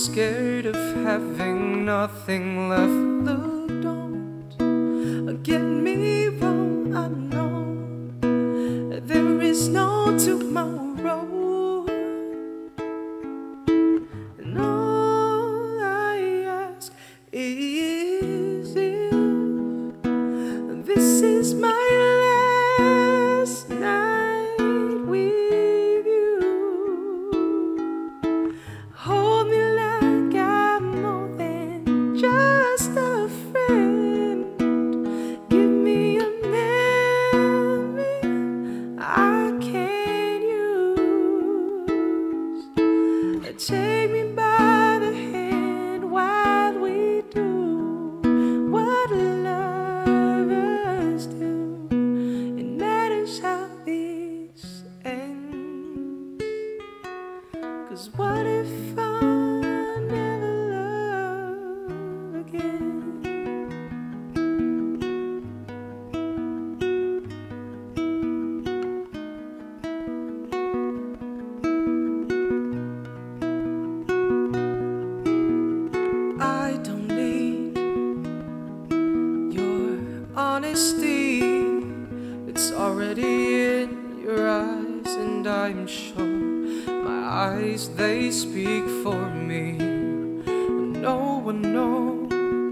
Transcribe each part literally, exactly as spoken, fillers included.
scared of having nothing left. Look, don't get me wrong, I know there is no tomorrow, and all I ask is if this is my last night with you. Hold me like I'm more than just a friend. Give me a memory I can use. Take me by the hand while we do what lovers do. It matters how this ends, 'cause what if I never love again? I don't need your honesty, it's already in your eyes, and I'm sure my eyes, they speak for me. No one knows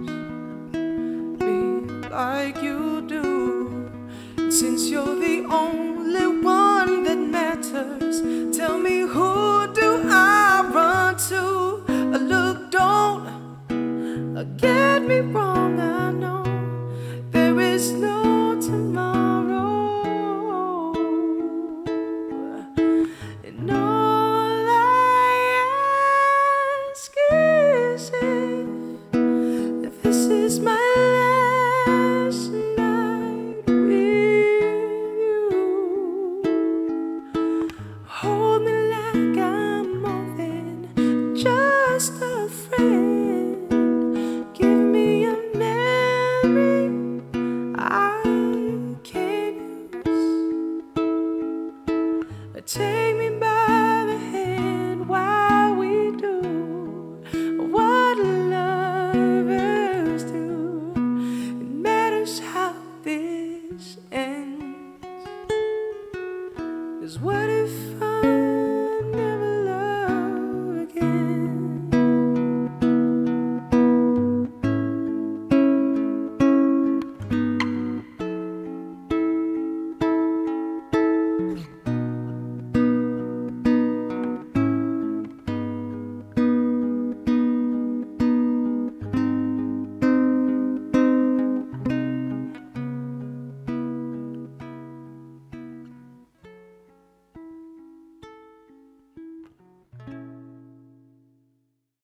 me like you do, and since you're the only one that matters, tell me, who do I run to? Look, don't get me wrong, I know there is no